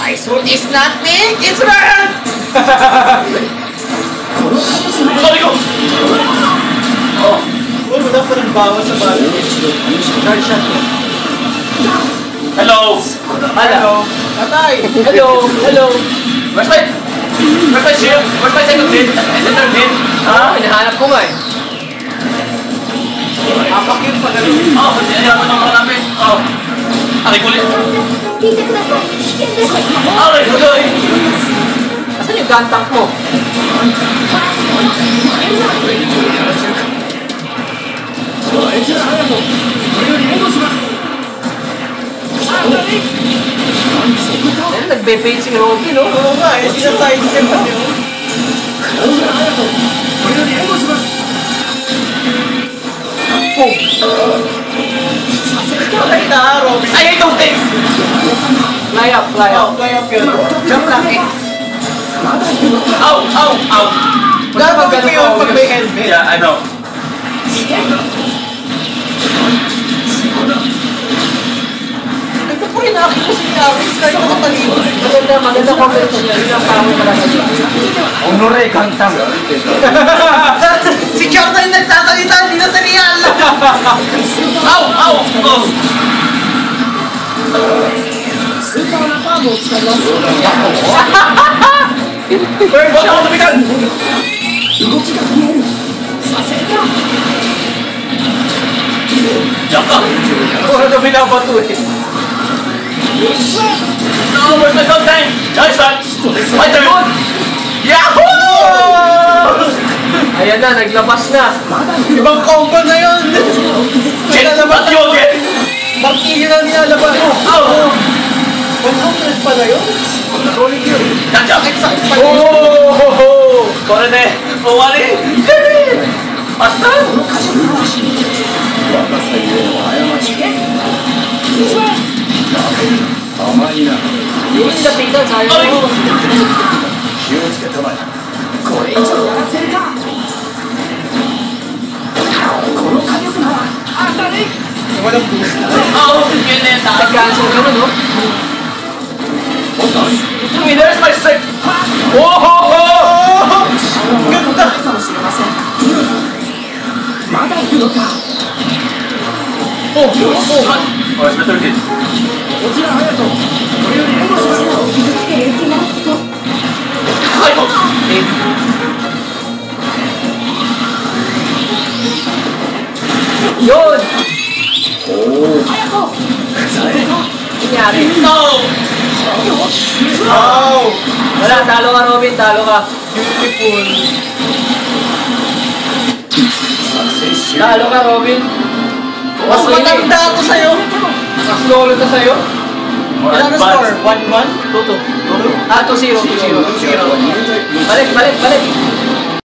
My sword is not big, it's round! Sorry ko! Oh. Wala pa rin bawas sa bala. Charge shot. Hello! Hello! Patay! Hello! Hello! Where's my shield? Where's my second hit? Second hit? Hinahanap ko nga eh. Apak yun pa ganun. Oh, hinahanap ng mga namin. Oh. Aray kulit. Aray kulit. Asan yung gun tank mo? Nagbe-fade si Robin, no? Oo nga, eh, sina-sidestep pa niyo. Patay na, Robin. I hate those things! Fly up, fly Oh, up. fly up yun. Jump lang eh. Ow! Ow! Ow! Gagawin ko yun pag may helmet. Yeah, I know. Ito po rin akin ko si Aris kahit nakapaliwan. Maganda comment niya. Yun ang parang wala sa dito. Honore Kantang. Si Chang na yung nagsasalita, hindi na sa real. Ow! Ow! Oh! Bird Huwag ako shot! tumigan! Jump ka! Puro na binabato eh. No, where's my gun tank? Nice shot! My turn! Yahoo! Ayan na, naglabas na. Ibang combo na yun. Shit! Not you again! Bakili na nilalabas. Ow! 100 pala yun. Solid yun. Gotcha! Sakit pa yun. Oh! Kore ne! Owari! Basta! Hindi mo nilapitan, sayang Aray! mo. Walang boost. Oh! Pineta! Nag-cancel ka na, no? There's my sick! Oh! Ganda! Oh! Where's my third hit? Ay! Yun! Nangyari. No! Wow! Wala, talo ka Robin, talo ka. Beautiful. Talo ka Robin. Mas Okay na eh. matanda ako sa'yo. Mas lolo na sa'yo. Ilan na score? 1-1? 2-2. Ah, 2-0. Balik.